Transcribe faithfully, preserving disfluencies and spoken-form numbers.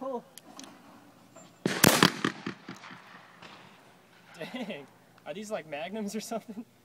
hole. Dang. Are these like magnums or something?